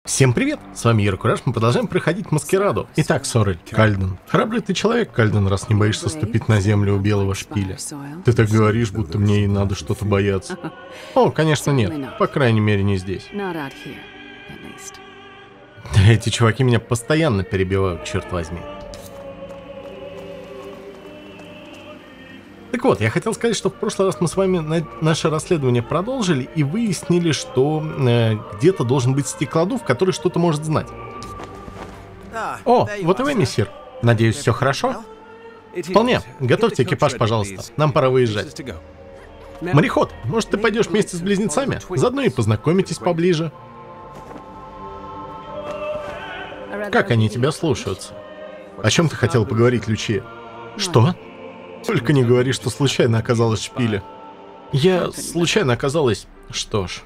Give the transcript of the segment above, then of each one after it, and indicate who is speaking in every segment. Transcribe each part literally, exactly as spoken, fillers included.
Speaker 1: Всем привет! С вами Яр Кураж, мы продолжаем проходить Маскираду. Итак, Сорель, Кальден. Храбрый ты человек, Кальден, раз не боишься ступить на землю у белого шпиля. Ты так говоришь, будто мне и надо что-то бояться. О, конечно нет. По крайней мере, не здесь. Эти чуваки меня постоянно перебивают, черт возьми. Так вот, я хотел сказать, что в прошлый раз мы с вами на наше расследование продолжили и выяснили, что э, где-то должен быть стеклодув, который что-то может знать. О, вот и вы, мессир. Надеюсь, все хорошо? Вполне. Готовьте экипаж, пожалуйста. Нам пора выезжать. Мореход, может, ты пойдешь вместе с близнецами? Заодно и познакомитесь поближе. Как они тебя слушаются? О чем ты хотел поговорить, Лючия? Что? Только не говори, что случайно оказалась в шпиле. Я случайно оказалась... Что ж...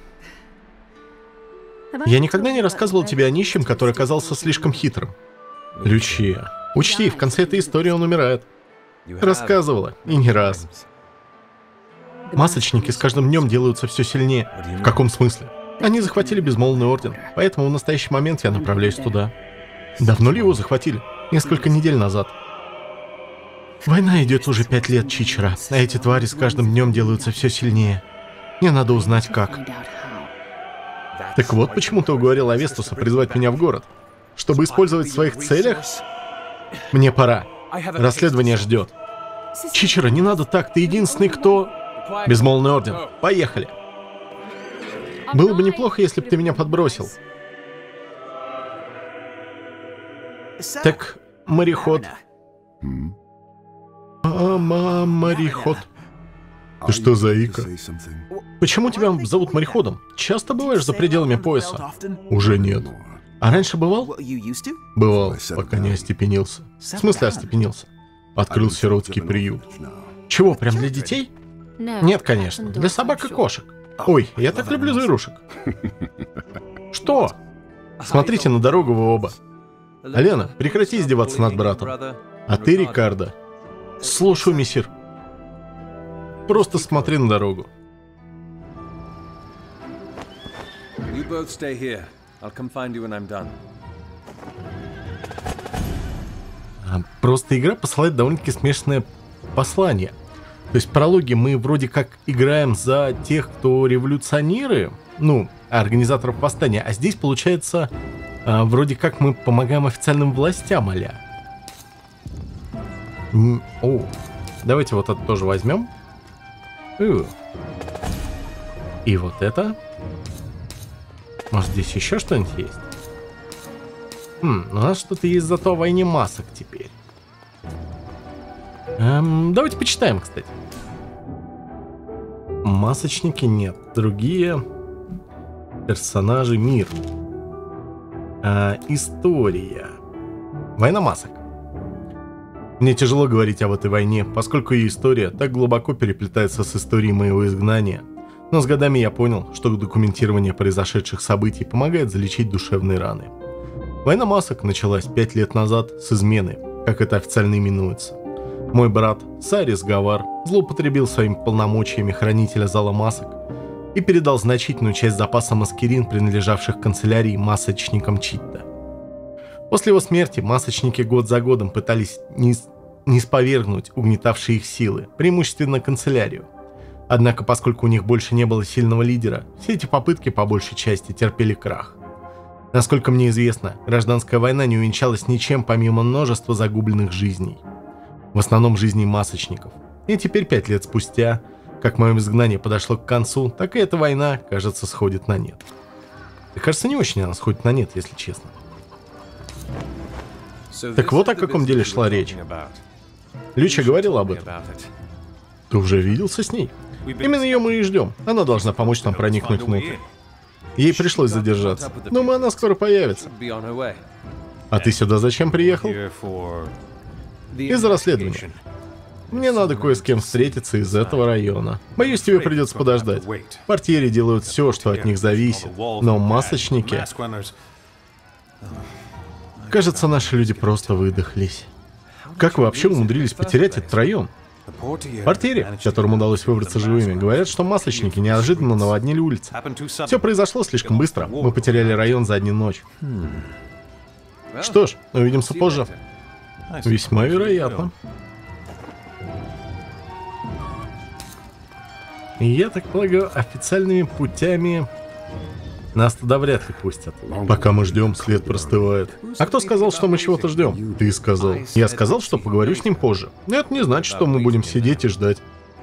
Speaker 1: Я никогда не рассказывал тебе о нищем, который оказался слишком хитрым. Лючия, учти, в конце этой истории он умирает. Рассказывала, и не раз. Масочники с каждым днем делаются все сильнее. В каком смысле? Они захватили безмолвный орден, поэтому в настоящий момент я направляюсь туда. Давно ли его захватили? Несколько недель назад. Война идет уже пять лет, Чичера, а эти твари с каждым днем делаются все сильнее. Мне надо узнать, как. Так вот, почему ты уговорил Авестуса призвать меня в город? Чтобы использовать в своих целях? Мне пора. Расследование ждет. Чичера, не надо так, ты единственный, кто... Безмолвный орден. Поехали. Было бы неплохо, если бы ты меня подбросил. Так, мореход... Мама, мореход. Ты что, заика? Почему тебя зовут мореходом? Часто бываешь за пределами пояса? Уже нет. А раньше бывал? Бывал, пока не остепенился. В смысле остепенился? Открыл сиротский приют. Чего, прям для детей? Нет, конечно, для собак и кошек. Ой, я так люблю зверушек. Что? Смотрите на дорогу вы оба. Алена, прекрати издеваться над братом. А ты, Рикардо. Слушаю, мессир. Просто смотри на дорогу. Просто игра посылает довольно-таки смешанное послание. То есть в прологе мы вроде как играем за тех, кто революционеры, ну, организаторов восстания, а здесь получается вроде как мы помогаем официальным властям, а-ля. О, давайте вот это тоже возьмем. И вот это. Может, здесь еще что-нибудь есть? Хм, у нас что-то есть зато о войне масок теперь. Эм, давайте почитаем, кстати. Масочники нет. Другие персонажи, мир. А, история. Война масок. Мне тяжело говорить об этой войне, поскольку ее история так глубоко переплетается с историей моего изгнания. Но с годами я понял, что документирование произошедших событий помогает залечить душевные раны. Война масок началась пять лет назад с измены, как это официально именуется. Мой брат, Сарис Гавар, злоупотребил своими полномочиями хранителя зала масок и передал значительную часть запаса маскирин, принадлежавших канцелярии масочникам Читта. После его смерти масочники год за годом пытались не, не спровергнуть угнетавшие их силы, преимущественно канцелярию. Однако, поскольку у них больше не было сильного лидера, все эти попытки по большей части терпели крах. Насколько мне известно, гражданская война не увенчалась ничем помимо множества загубленных жизней. В основном жизней масочников. И теперь, пять лет спустя, как мое изгнание подошло к концу, так и эта война, кажется, сходит на нет. И кажется, не очень она сходит на нет, если честно. Так вот о каком деле шла речь. Люча говорила об этом. Ты уже виделся с ней? Именно ее мы и ждем. Она должна помочь нам проникнуть внутрь. Ей пришлось задержаться. Думаю, она скоро появится. А ты сюда зачем приехал? Из-за расследования. Мне надо кое с кем встретиться из этого района. Боюсь, тебе придется подождать. Портьери делают все, что от них зависит. Но масочники... Кажется, наши люди просто выдохлись. Как вы вообще умудрились потерять этот район? Портьери, которым удалось выбраться живыми, говорят, что масличники неожиданно наводнили улицы. Все произошло слишком быстро. Мы потеряли район за одну ночь. Что ж, увидимся позже. Весьма вероятно. Я так полагаю, официальными путями нас туда вряд ли пустят. Пока мы ждем, след простывает. А кто сказал, что мы чего-то ждем? Ты сказал. Я сказал, что поговорю с ним позже. Это не значит, что мы будем сидеть и ждать.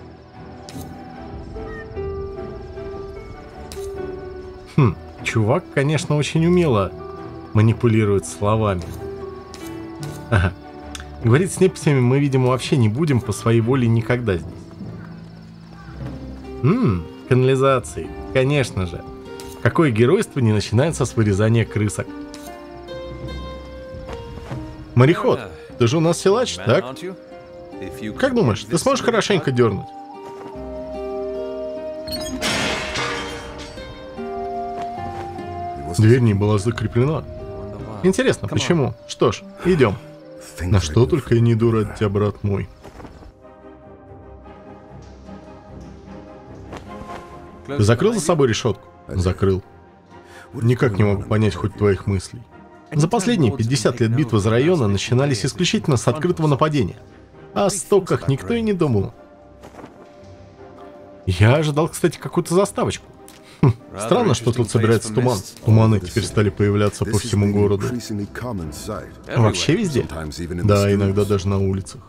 Speaker 1: Хм, чувак, конечно, очень умело манипулирует словами. Ага. Говорить с неписями мы, видимо, вообще не будем по своей воле никогда здесь. Ммм, канализации. Конечно же. Какое геройство не начинается с вырезания крысок? Мореход, ты же у нас силач, так? Как думаешь, ты сможешь хорошенько дернуть? Дверь не была закреплена. Интересно, почему? Что ж, идем. На что только я не дура от тебя, брат мой. Ты закрыл за собой решетку? Закрыл. Никак не могу понять хоть твоих мыслей. За последние пятьдесят лет битвы за районы начинались исключительно с открытого нападения. А о стоках никто и не думал. Я ожидал, кстати, какую-то заставочку. Хм, странно, что тут собирается туман. Туманы теперь стали появляться по всему городу. Вообще везде? Да, иногда даже на улицах.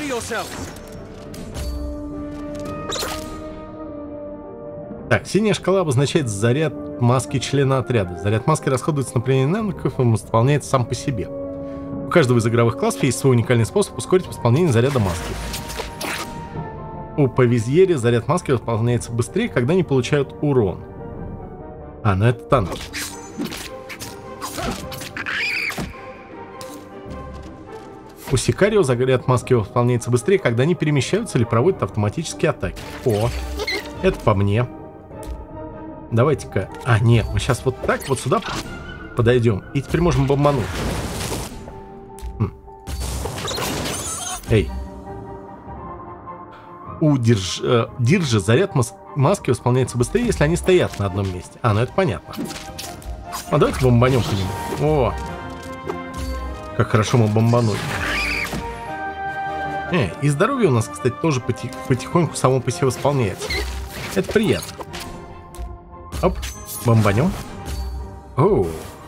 Speaker 1: Так, синяя шкала обозначает заряд маски члена отряда. Заряд маски расходуется на применение навыков и исполняется сам по себе. У каждого из игровых классов есть свой уникальный способ ускорить восполнение заряда маски. У Павизьери заряд маски восполняется быстрее, когда они получают урон. А, ну это танк. У Сикарио заряд маски восполняется быстрее, когда они перемещаются или проводят автоматические атаки. О, это по мне. Давайте-ка... А, нет, мы сейчас вот так вот сюда подойдем. И теперь можем бомбануть. Хм. Эй. У Дирж... Э, Диржа заряд мас... маски восполняется быстрее, если они стоят на одном месте. А, ну это понятно. А давайте бомбанем по нему. О! Как хорошо мы бомбанули. Э, и здоровье у нас, кстати, тоже потих... потихоньку само по себе восполняется. Это приятно. Оп, бомбанем. Оу.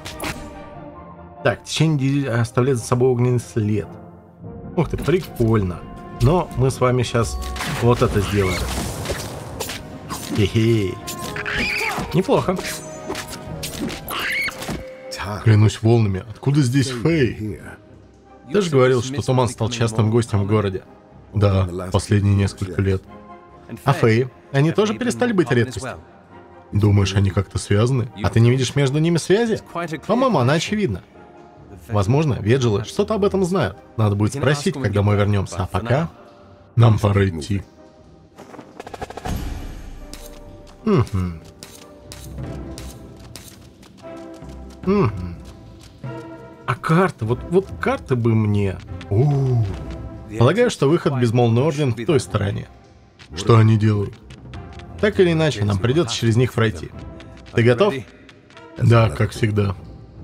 Speaker 1: Так, течение оставляет за собой огненный след. Ух ты, прикольно. Но мы с вами сейчас вот это сделаем. Хе-хе. Неплохо. Клянусь волнами, откуда здесь Фэй? Ты же говорил, что туман стал частым гостем в городе. Да, последние несколько лет. А Фэй? Они тоже перестали быть редкостью? Думаешь, они как-то связаны? А ты не видишь между ними связи? По-моему, она очевидна. Возможно, Веджилы что-то об этом знают. Надо будет спросить, когда мы вернемся. А пока нам пора идти. Угу. Угу. А карта? Вот, вот карты бы мне. У-у-у. Полагаю, что выход безмолвный орден в той стороне. Что они делают? Так или иначе, нам придется через них пройти. Ты готов? Да, как всегда.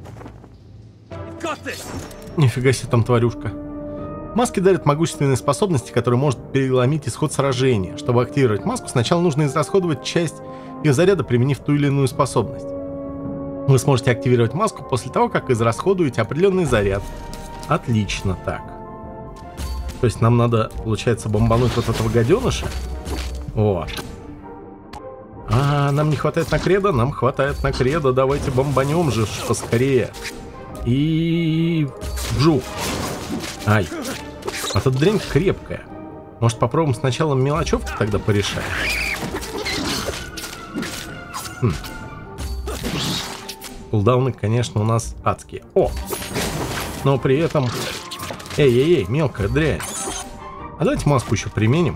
Speaker 1: Нифига себе там тварюшка. Маски дарят могущественные способности, которые может переломить исход сражения. Чтобы активировать маску, сначала нужно израсходовать часть ее заряда, применив ту или иную способность. Вы сможете активировать маску после того, как израсходуете определенный заряд. Отлично, так. То есть нам надо, получается, бомбануть вот этого гаденыша. О. А, нам не хватает на кредо? Нам хватает на кредо. Давайте бомбанем же поскорее. И... вжух. Ай. А эта дрянь крепкая. Может, попробуем сначала мелочевку тогда порешать? Хм. Кулдауны, конечно, у нас адские. О! Но при этом... Эй-эй-эй, мелкая дрянь. А давайте маску еще применим.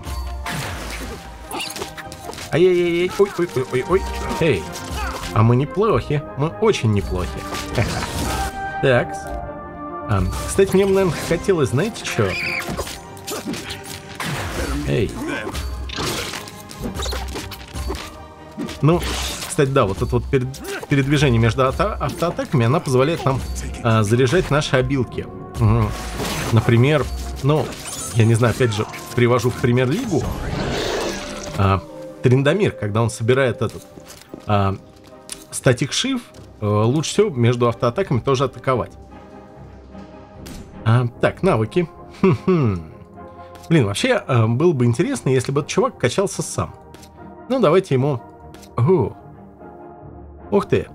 Speaker 1: Ай-яй-яй-яй, ой-ой-ой-ой-ой. Эй, а мы неплохи, мы очень неплохи. Так. А, кстати, мне бы, наверное, хотелось, знаете что? Эй. Ну, кстати, да, вот это вот перед, передвижение между ата- автоатаками, она позволяет нам а, заряжать наши обилки. Угу. Например, ну, я не знаю, опять же, привожу в пример Лигу. А, Триндамир, когда он собирает этот а, статик шиф, а, лучше всего между автоатаками тоже атаковать. А, так, навыки. Хм-хм. Блин, вообще а, было бы интересно, если бы этот чувак качался сам. Ну, давайте ему... О. Ух ты.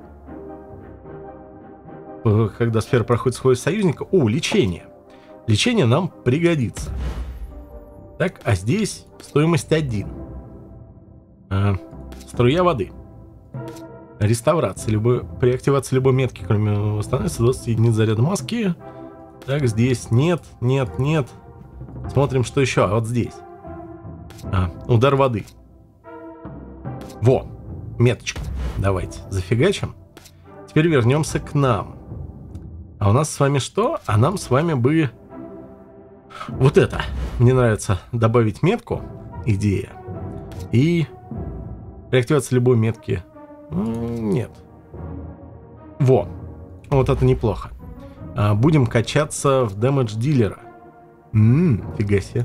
Speaker 1: Когда сфера проходит свой союзника... О, лечение. Лечение нам пригодится. Так, а здесь стоимость один. А, струя воды. Реставрация. Любой, при активации любой метки, кроме восстановится двадцать единиц заряда маски. Так, здесь нет, нет, нет. Смотрим, что еще. А вот здесь. А, удар воды. Во, меточка. Давайте зафигачим. Теперь вернемся к нам. А у нас с вами что? А нам с вами бы... Вот это. Мне нравится добавить метку. Идея. И... При активации любой метки... Нет. Во. Вот это неплохо. А, будем качаться в дэмэдж дилера. Ммм, фига себе.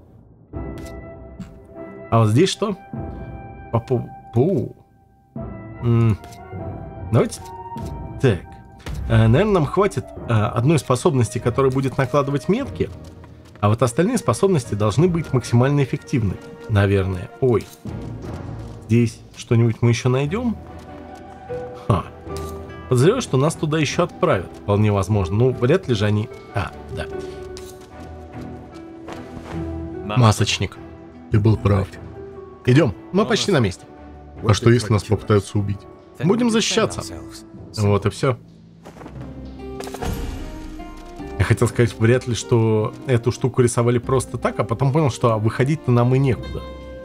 Speaker 1: А вот здесь что? Попу... Пу. М-м. Давайте... Так. А, наверное, нам хватит а, одной способности, которая будет накладывать метки. А вот остальные способности должны быть максимально эффективны. Наверное. Ой. Здесь что-нибудь мы еще найдем? Ха. Подозреваю, что нас туда еще отправят. Вполне возможно. Ну, вряд ли же они... А, да. Масочник.
Speaker 2: Ты был прав.
Speaker 1: Идем. Мы почти на месте.
Speaker 2: А что если нас попытаются убить?
Speaker 1: Будем защищаться. Вот и все. Я хотел сказать, вряд ли, что эту штуку рисовали просто так, а потом понял, что выходить-то нам и некуда.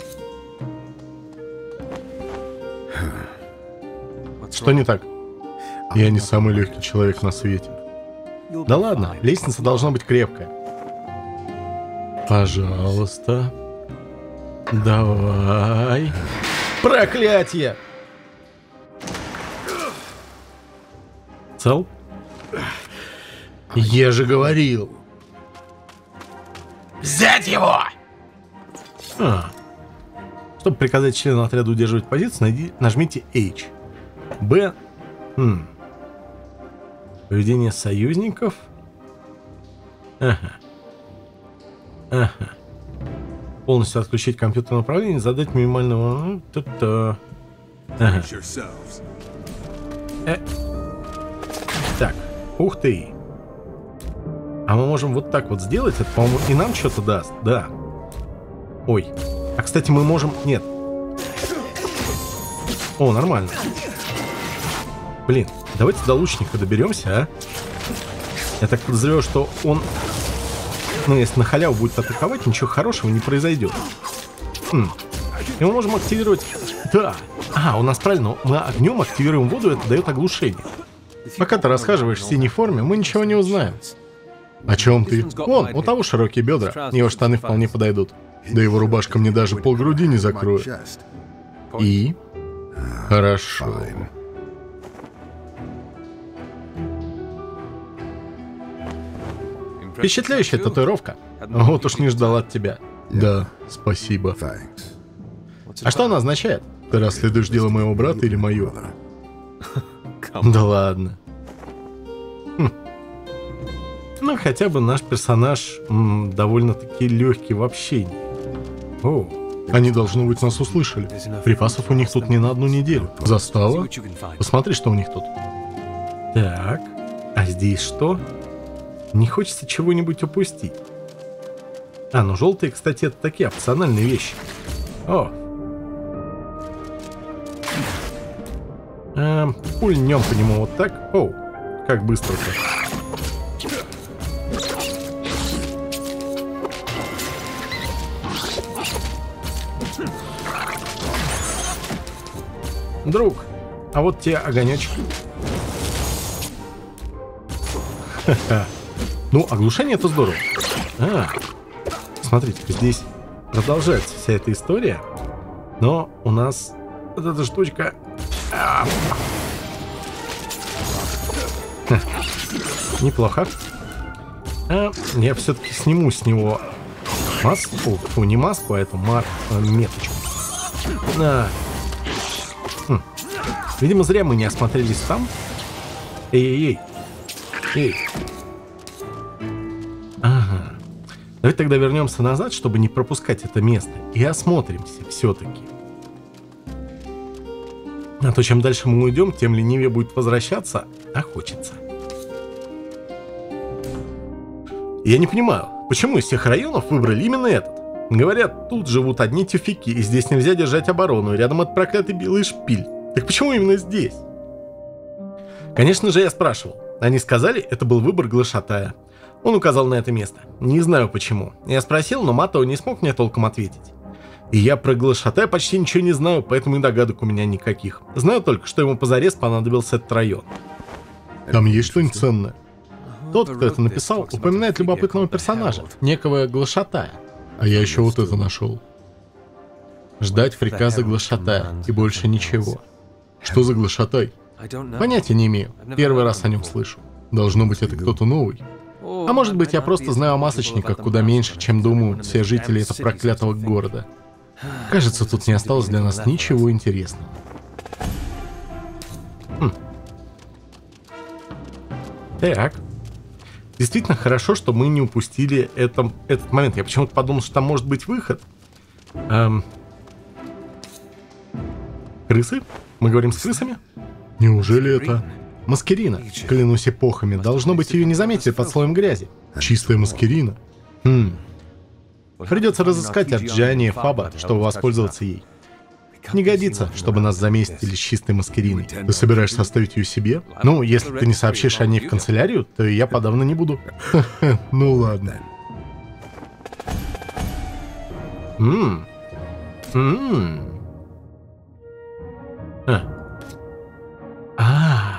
Speaker 1: Что не так?
Speaker 2: Я не самый легкий человек на свете.
Speaker 1: Да ладно, лестница должна быть крепкая. Пожалуйста. Давай. Проклятие! Цел?
Speaker 2: Я же говорил.
Speaker 1: Взять его! А. Чтобы приказать члену отряда удерживать позицию, найди, нажмите H. Б. Хм. Поведение союзников. Ага. Ага. Полностью отключить компьютерное управление, задать минимального... Ага. Э. Так. Ух ты. А мы можем вот так вот сделать. Это, по-моему, и нам что-то даст. Да. Ой. А, кстати, мы можем... Нет. О, нормально. Блин, давайте до лучника доберемся, а? Я так подозреваю, что он... Ну, если на халяву будет атаковать, ничего хорошего не произойдет. Хм. И мы можем активировать... Да. А, у нас правильно. Мы огнем активируем воду, это дает оглушение. Пока ты расхаживаешь в синей форме, мы ничего не узнаем.
Speaker 2: О чем ты?
Speaker 1: Вон, у того широкие бедра. Его штаны вполне подойдут.
Speaker 2: Да его рубашка мне даже полгруди не закроет.
Speaker 1: И?
Speaker 2: Хорошо.
Speaker 1: Впечатляющая татуировка. Вот уж не ждал от тебя.
Speaker 2: Да, спасибо.
Speaker 1: А что она означает?
Speaker 2: Ты расследуешь дело моего брата или мое?
Speaker 1: Да ладно. Хм. Ну, хотя бы наш персонаж м, довольно-таки легкий в общении. О,
Speaker 2: Они, должно быть, нас услышали.
Speaker 1: припасов у них тут не на одну неделю.
Speaker 2: Застава?
Speaker 1: Посмотри, что у них тут. Так, а здесь что? Не хочется чего-нибудь упустить. А, ну желтые, кстати, это такие опциональные вещи. О. Эм, пульнем по нему вот так. Оу, как быстро-то. Друг, а вот тебе огонечек. Ха-ха. Ну, оглушение это здорово. А, смотрите, здесь продолжается вся эта история, но у нас вот эта штучка... А, неплохо. А, я все-таки сниму с него маску. Фу, не маску, а эту мар... меточку. А. Хм. Видимо, зря мы не осмотрелись там. Эй-эй-эй. Эй. Ага. Давайте тогда вернемся назад, чтобы не пропускать это место. И осмотримся все-таки. А то чем дальше мы уйдем, тем ленивее будет возвращаться, а хочется. Я не понимаю, почему из всех районов выбрали именно этот? Говорят, тут живут одни тюфяки, и здесь нельзя держать оборону, и рядом этот проклятый белый шпиль. Так почему именно здесь? Конечно же, я спрашивал. Они сказали, это был выбор глашатая. Он указал на это место. Не знаю почему. Я спросил, но Матоу не смог мне толком ответить. И я про глашатая почти ничего не знаю, поэтому и догадок у меня никаких. Знаю только, что ему позарез понадобился этот район.
Speaker 2: Там есть что-нибудь ценное?
Speaker 1: Тот, кто это написал, упоминает любопытного персонажа, некого глашатая.
Speaker 2: А я еще вот это нашел.
Speaker 1: Ждать приказа глашатая, и больше ничего.
Speaker 2: Что за глашатай?
Speaker 1: Понятия не имею. Первый раз о нем слышу.
Speaker 2: Должно быть, это кто-то новый.
Speaker 1: А может быть, я просто знаю о масочниках куда меньше, чем думают все жители этого проклятого города. Кажется, тут не осталось для нас ничего интересного. Хм. Так. Действительно хорошо, что мы не упустили это, этот момент. Я почему-то подумал, что там может быть выход. Эм... Крысы? Мы говорим с крысами?
Speaker 2: Неужели это...
Speaker 1: Маскерина. Клянусь эпохами. Должно быть, ее не заметили под слоем грязи.
Speaker 2: Чистая маскерина?
Speaker 1: Хм. Придется разыскать от Джани и Фаба, чтобы воспользоваться ей. Не годится, чтобы нас заместили с чистой маскериной.
Speaker 2: Ты собираешься оставить ее себе?
Speaker 1: Ну, если ты не сообщишь о ней в канцелярию, то и я подавно не буду.
Speaker 2: Ну ладно.
Speaker 1: Ммм. Ммм. А. А.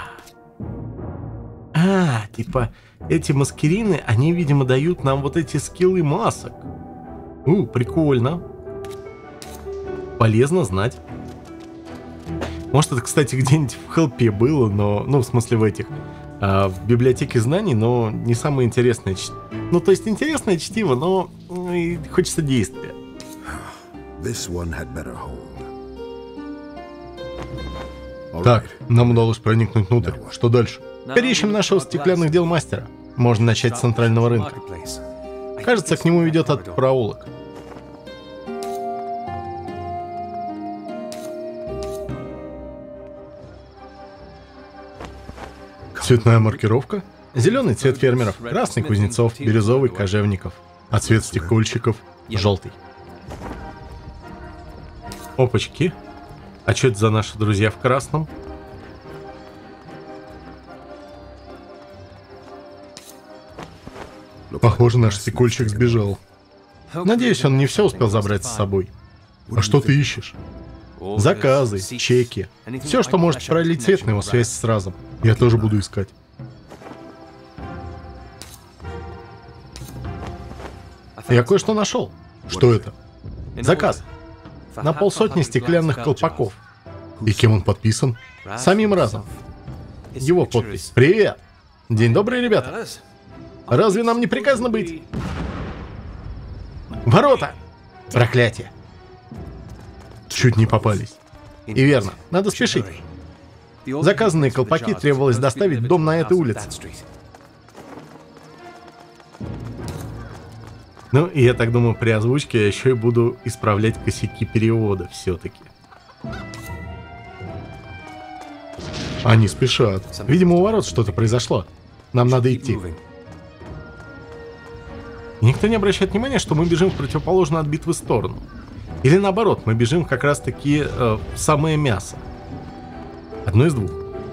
Speaker 1: А, типа, эти маскерины, они, видимо, дают нам вот эти скиллы масок. У, прикольно. Полезно знать. Может, это, кстати, где-нибудь в хелпе было, но, ну, в смысле в этих, а, в библиотеке знаний, но не самое интересное чтиво. Ну, то есть интересное чтиво, но ну, и хочется действия.
Speaker 2: Так, нам удалось проникнуть внутрь. Что дальше?
Speaker 1: Переищем нашего стеклянных дел мастера. Можно начать с центрального рынка. Кажется, к нему ведет от проулок.
Speaker 2: Цветная маркировка?
Speaker 1: Зеленый цвет фермеров, красный кузнецов, бирюзовый кожевников,
Speaker 2: А цвет стекольщиков?
Speaker 1: желтый. Опачки. А что это за наши друзья в красном?
Speaker 2: Похоже, наш стекольщик сбежал.
Speaker 1: Надеюсь, он не все успел забрать с собой.
Speaker 2: А что ты ищешь?
Speaker 1: Заказы, чеки. Все, что может пролить свет на его связь с разом.
Speaker 2: Я тоже буду искать.
Speaker 1: Я кое-что нашел.
Speaker 2: Что это?
Speaker 1: Заказ. На полсотни стеклянных колпаков.
Speaker 2: И кем он подписан?
Speaker 1: Самим разом. Его подпись. Привет! День добрый, ребята. Разве нам не приказано быть? Ворота! Проклятие.
Speaker 2: Чуть не попались.
Speaker 1: И верно, надо спешить. Заказанные колпаки требовалось доставить в дом на этой улице. Ну, и я так думаю, при озвучке я еще и буду исправлять косяки перевода все-таки.
Speaker 2: Они спешат.
Speaker 1: Видимо, у ворот что-то произошло. Нам надо идти. И никто не обращает внимания, что мы бежим в противоположную от битвы сторону. Или наоборот, мы бежим как раз-таки э, в самое мясо. Одно из двух.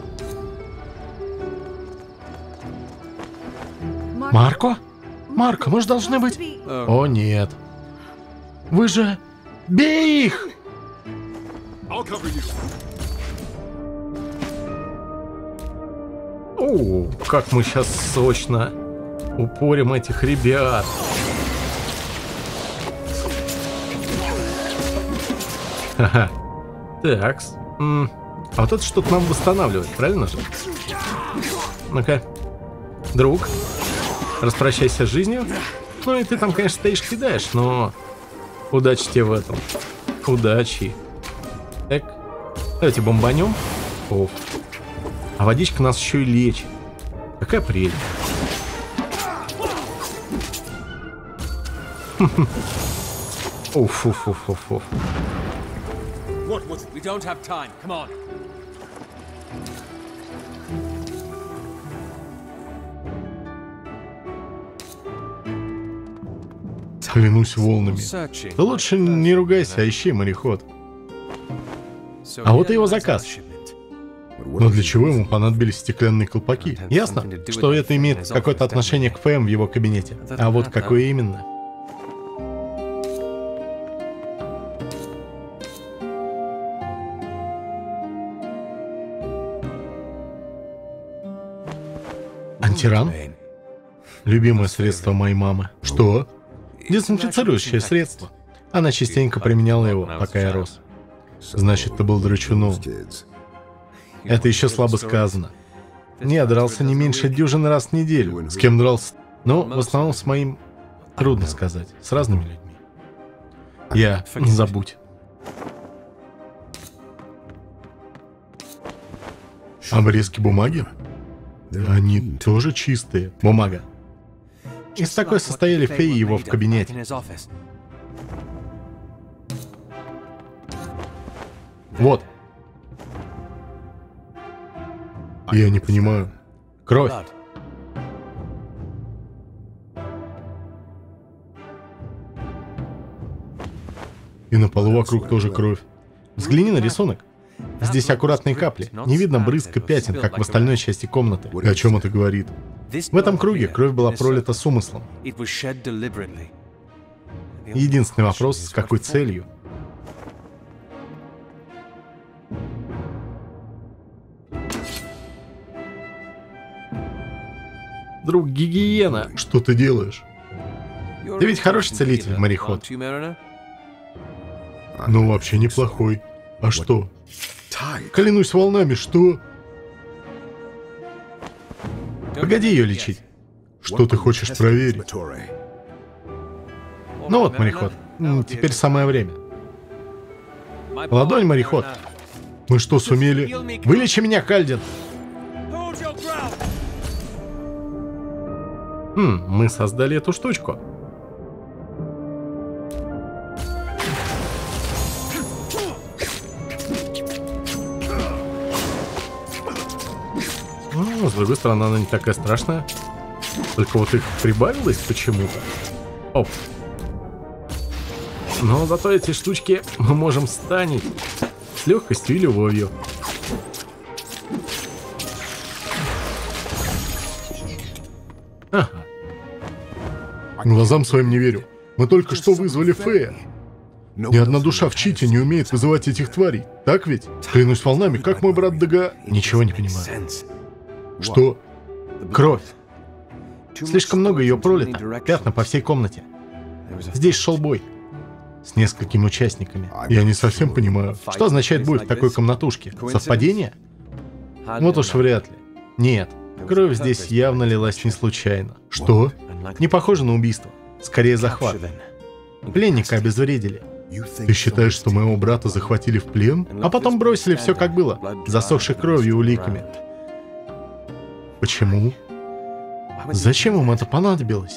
Speaker 1: Марко? Марко, мы же должны быть... О, нет. Вы же... Бей их! О, как мы сейчас сочно упорим этих ребят. Ха-ха. Такс. М, А вот это что-то нам восстанавливает, правильно же? Ну-ка. Друг, распрощайся с жизнью. Ну и ты там, конечно, стоишь, кидаешь, но... Удачи тебе в этом. Удачи. Так. Давайте бомбанем. Оф. А водичка нас еще и лечит. Какая прелесть. Уф, уф, уф, уф, уф.
Speaker 2: Клянусь волнами. Да лучше не ругайся, а ищи, мореход.
Speaker 1: А вот и его заказ.
Speaker 2: Но для чего ему понадобились стеклянные колпаки?
Speaker 1: Ясно, что это имеет какое-то отношение к ФМ в его кабинете. А вот какое именно?
Speaker 2: Антиран? Любимое средство моей мамы. Что?
Speaker 1: Дезинфицирующее средство. Она частенько применяла его, пока я рос.
Speaker 2: Значит, ты был драчуном.
Speaker 1: Это еще слабо сказано. Не, дрался не меньше дюжины раз в неделю.
Speaker 2: С кем дрался?
Speaker 1: Но в основном с моим... Трудно сказать. С разными людьми. Я... Не забудь.
Speaker 2: Обрезки бумаги? Они тоже чистые.
Speaker 1: Бумага. Из такой состояли феи его в кабинете. Вот.
Speaker 2: Я не понимаю.
Speaker 1: Кровь.
Speaker 2: И на полу вокруг тоже кровь.
Speaker 1: Взгляни на рисунок. Здесь аккуратные капли. Не видно брызг и пятен, как в остальной части комнаты.
Speaker 2: О чем это говорит?
Speaker 1: В этом круге кровь была пролита с умыслом. Единственный вопрос, с какой целью? Друг, гигиена.
Speaker 2: Что ты делаешь?
Speaker 1: Ты ведь хороший целитель, мореход.
Speaker 2: Ну, вообще неплохой. А что? Клянусь волнами, что?
Speaker 1: Погоди ее лечить.
Speaker 2: Что ты хочешь проверить?
Speaker 1: Ну вот, мореход. Теперь самое время. Ладонь, мореход.
Speaker 2: Мы что, сумели?
Speaker 1: Вылечи меня, Кальдин. Хм, мы создали эту штучку. Ну, с другой стороны, она не такая страшная. Только вот их прибавилось почему-то. Оп. Но зато эти штучки мы можем станить с легкостью и любовью. Ага.
Speaker 2: Глазам своим не верю. Мы только что вызвали Фея. Ни одна душа в Чите не умеет вызывать этих тварей. Так ведь? Клянусь волнами, как мой брат Дага...
Speaker 1: Ничего не понимаю.
Speaker 2: Что?
Speaker 1: Кровь. Слишком много ее пролито. Пятна по всей комнате. Здесь шел бой. С несколькими участниками.
Speaker 2: Я не совсем понимаю.
Speaker 1: Что означает бой в такой комнатушке? Совпадение? Вот уж вряд ли. Нет. Кровь здесь явно лилась не случайно.
Speaker 2: Что?
Speaker 1: Не похоже на убийство. Скорее захват. Пленника обезвредили.
Speaker 2: Ты считаешь, что моего брата захватили в плен?
Speaker 1: А потом бросили все как было. Засохшей кровью и уликами.
Speaker 2: Почему?
Speaker 1: Зачем им это понадобилось?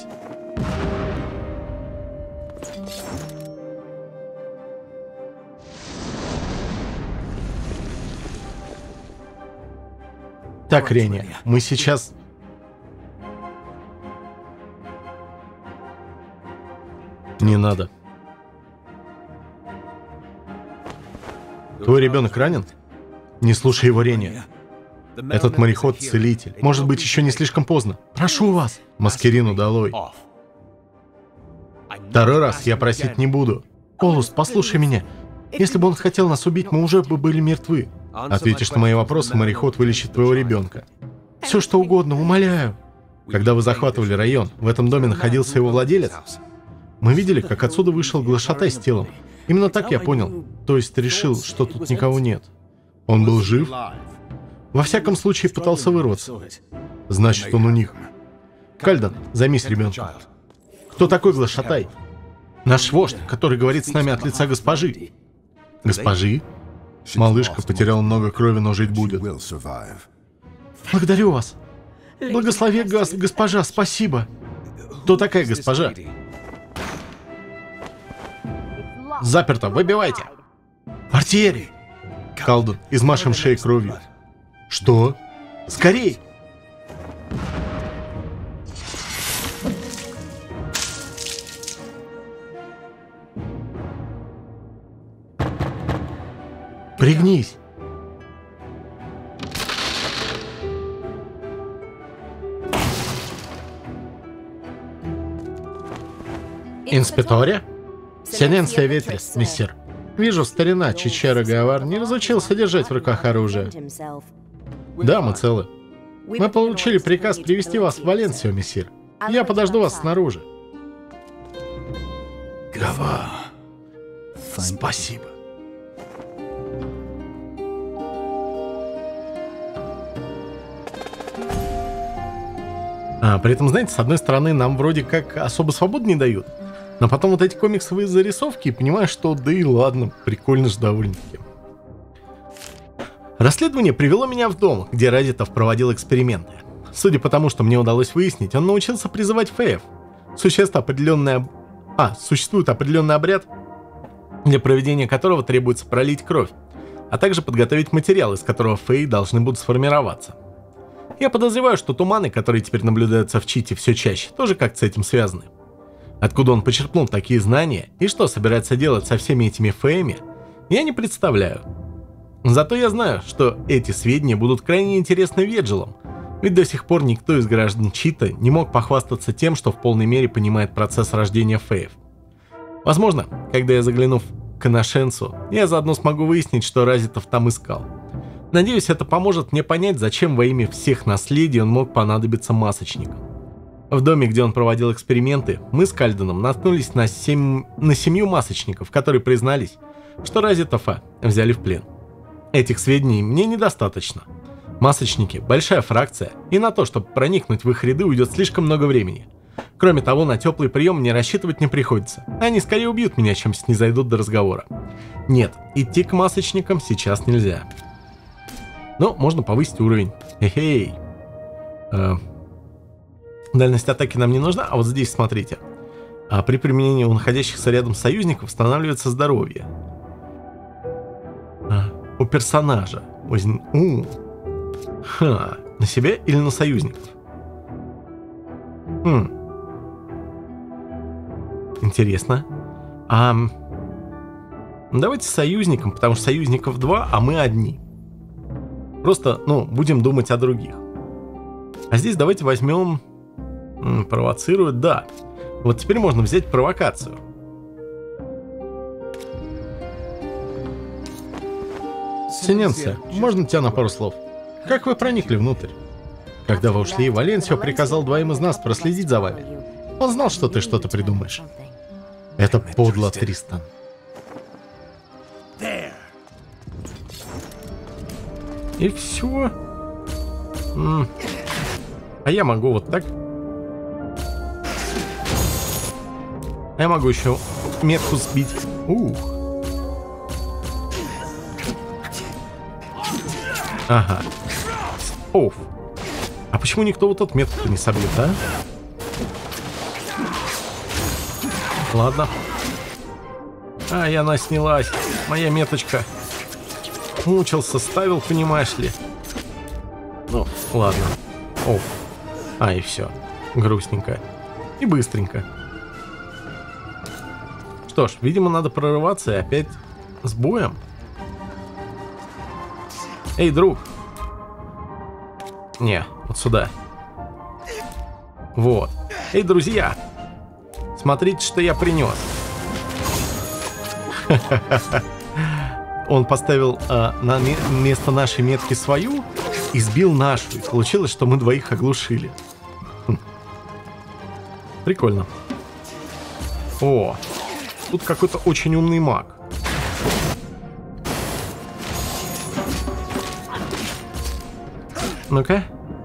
Speaker 1: Так, Реня, мы сейчас... Не надо. Твой ребенок ранен? Не слушай его, Реня. Этот мореход — целитель. Может быть, еще не слишком поздно. Прошу вас. Маскирину долой. Второй раз я просить не буду. Полус, послушай меня. Если бы он хотел нас убить, мы уже бы были мертвы. Ответишь на мои вопросы, мореход вылечит твоего ребенка. Все что угодно, умоляю. Когда вы захватывали район, в этом доме находился его владелец? Мы видели, как отсюда вышел глашатай с телом. Именно так я понял. То есть решил, что тут никого нет.
Speaker 2: Он был жив?
Speaker 1: Во всяком случае, пытался вырваться.
Speaker 2: Значит, он у них.
Speaker 1: Кальден, займись ребенком. Кто такой глашатай? Наш вождь, который говорит с нами от лица госпожи. Госпожи?
Speaker 2: Малышка потеряла много крови, но жить будет.
Speaker 1: Благодарю вас. Благослови гос госпожа, спасибо. Кто такая госпожа? Заперто, выбивайте. Артиллерия!
Speaker 2: Калден, измашем шеи кровью.
Speaker 1: Что? Скорей! Пригнись. Инспекторе? Сененция ветрес, мистер. Вижу, старина Чичера Гавар не разучился держать в руках оружие. Да, мы целы. Мы получили приказ привести вас в Валенсию, мессир. Я подожду вас снаружи. Гавар, спасибо. А, при этом, знаете, с одной стороны, нам вроде как особо свободы не дают. Но потом вот эти комиксовые зарисовки, и понимаешь, что да и ладно, прикольно же довольно-таки. Расследование привело меня в дом, где Разитов проводил эксперименты. Судя по тому, что мне удалось выяснить, он научился призывать феев. Существ определенное... А, существует определенный обряд, для проведения которого требуется пролить кровь, а также подготовить материал, из которого феи должны будут сформироваться. Я подозреваю, что туманы, которые теперь наблюдаются в Чите все чаще, тоже как-то с этим связаны. Откуда он почерпнул такие знания и что собирается делать со всеми этими феями, я не представляю. Зато я знаю, что эти сведения будут крайне интересны Веджилам, ведь до сих пор никто из граждан Чита не мог похвастаться тем, что в полной мере понимает процесс рождения феев. Возможно, когда я загляну в Коношенцу, я заодно смогу выяснить, что Разитов там искал. Надеюсь, это поможет мне понять, зачем во имя всех наследий он мог понадобиться масочникам. В доме, где он проводил эксперименты, мы с Кальденом наткнулись на, семь... на семью масочников, которые признались, что Разитова взяли в плен. Этих сведений мне недостаточно. Масочники – большая фракция, и на то, чтобы проникнуть в их ряды, уйдет слишком много времени. Кроме того, на теплый прием мне рассчитывать не приходится. Они скорее убьют меня, чем снизойдут до разговора. Нет, идти к масочникам сейчас нельзя. Но можно повысить уровень. Хе-хей. Э, дальность атаки нам не нужна, а вот здесь смотрите. А при применении у находящихся рядом союзников восстанавливается здоровье. А, у персонажа. Воз... У. Ха. На себя или на союзников? Хм. Интересно. А... Давайте союзникам, потому что союзников два, а мы одни. Просто, ну, будем думать о других. А здесь давайте возьмем... М, провоцирует, да. Вот теперь можно взять провокацию. Синенция, можно тебя на пару слов? Как вы проникли внутрь? Когда вы ушли, Валенсио приказал двоим из нас проследить за вами. Он знал, что ты что-то придумаешь. Это подло, Тристан. И все. М. А я могу вот так. А я могу еще метку сбить. Ух. Ага. Оф. А почему никто вот эту метку не собьет, а? Ладно. Ай, она снялась. Моя меточка. Мучился, ставил, понимаешь ли. Ну, ладно. Оф. А, и все. Грустненько. И быстренько. Что ж, видимо, надо прорываться и опять с боем. Эй, друг. Не, вот сюда. Вот. Эй, друзья. Смотрите, что я принес. Он поставил а, на место нашей метки свою и сбил нашу. И получилось, что мы двоих оглушили. Хм. Прикольно. О, тут какой-то очень умный маг. Ну-ка.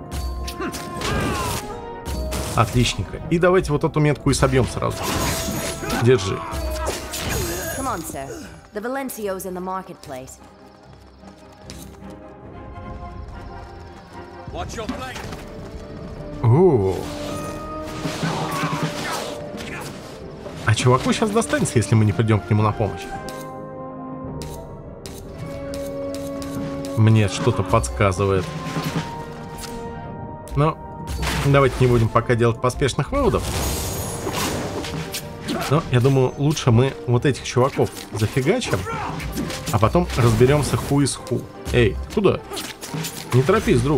Speaker 1: Отличненько. И давайте вот эту метку и собьем сразу. Держи.
Speaker 3: Come on, sir. The Valencio's in the marketplace.
Speaker 4: Watch your flank.
Speaker 1: О. А чуваку сейчас достанется, если мы не придем к нему на помощь. Мне что-то подсказывает. Но давайте не будем пока делать поспешных выводов. Но я думаю, лучше мы вот этих чуваков зафигачим, а потом разберемся ху из ху. Эй, куда? Не торопись, друг.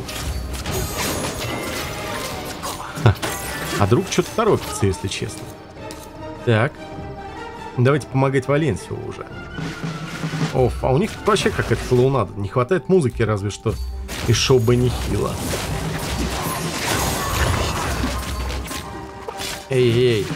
Speaker 1: Ха. А друг что-то торопится, если честно. Так. Давайте помогать Валенсио уже. Оф, а у них тут вообще какая-то клоунада. Не хватает музыки разве что из шоу Бенни Хилла. Эй-эй.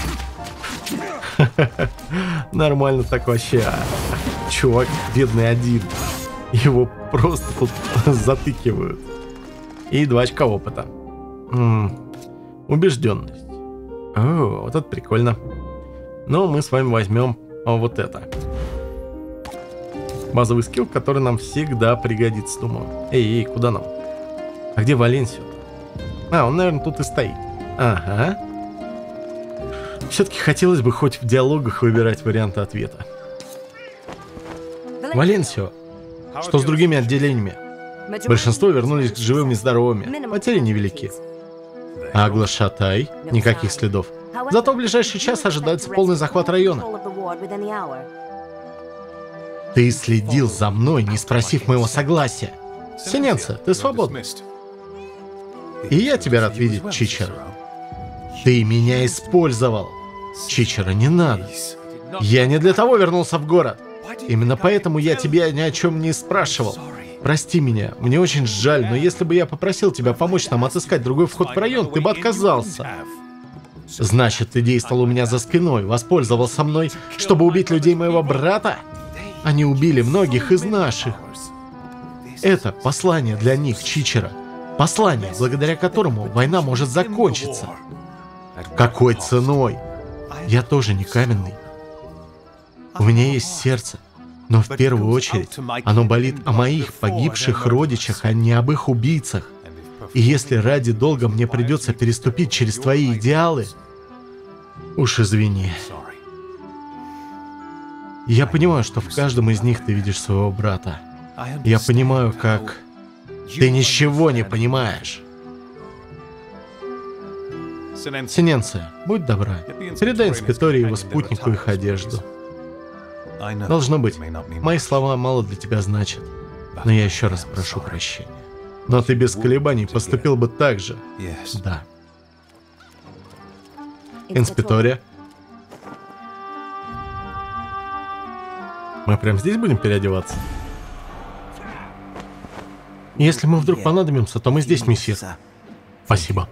Speaker 1: Нормально так вообще. Чувак бедный один. Его просто тут затыкивают. И два очка опыта. М-м. Убежденность. О, вот это прикольно. Но мы с вами возьмем вот это. Базовый скилл, который нам всегда пригодится, думаю. Эй, эй, куда нам? А где Валенсио? А, он, наверное, тут и стоит. Ага. Все-таки хотелось бы хоть в диалогах выбирать варианты ответа. Валенсио, что с другими отделениями? Большинство вернулись живыми и здоровыми. Потери невелики. А Глашатай? Никаких следов. Зато в ближайший час ожидается полный захват района. Ты следил за мной, не спросив моего согласия. Синенце, ты свободен. И я тебя рад видеть, Чичеро. Ты меня использовал. Чичеро, не надо. Я не для того вернулся в город. Именно поэтому я тебя ни о чем не спрашивал. Прости меня, мне очень жаль, но если бы я попросил тебя помочь нам отыскать другой вход в район, ты бы отказался. Значит, ты действовал у меня за спиной, воспользовался мной, чтобы убить людей моего брата? Они убили многих из наших. Это послание для них, Чичеро. Послание, благодаря которому война может закончиться. Какой ценой? Я тоже не каменный. У меня есть сердце. Но в первую очередь оно болит о моих погибших родичах, а не об их убийцах. И если ради долга мне придется переступить через твои идеалы, уж извини. Я понимаю, что в каждом из них ты видишь своего брата. Я понимаю, как... Ты ничего не понимаешь. Синенце, будь добра, передай инспекторе его спутнику их одежду. Должно быть, мои слова мало для тебя значат, но я еще раз прошу прощения. Но ты без колебаний поступил бы так же. Да. Инспекторе. Мы прям здесь будем переодеваться? Если мы вдруг понадобимся, то мы здесь, месье. Спасибо.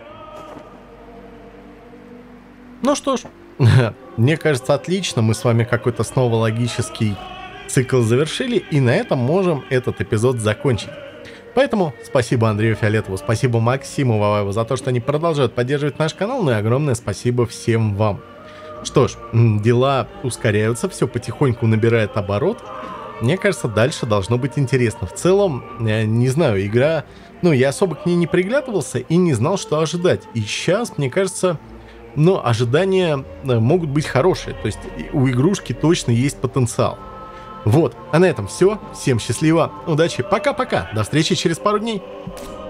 Speaker 1: Ну что ж, мне кажется, отлично. Мы с вами какой-то снова логический цикл завершили, и на этом можем этот эпизод закончить. Поэтому спасибо Андрею Фиолетову, спасибо Максиму Ваваеву за то, что они продолжают поддерживать наш канал, ну и огромное спасибо всем вам. Что ж, дела ускоряются, все потихоньку набирает оборот. Мне кажется, дальше должно быть интересно. В целом, я не знаю, игра... Ну, я особо к ней не приглядывался и не знал, что ожидать. И сейчас, мне кажется... Но ожидания могут быть хорошие. То есть у игрушки точно есть потенциал. Вот. А на этом все. Всем счастливо. Удачи. Пока-пока. До встречи через пару дней.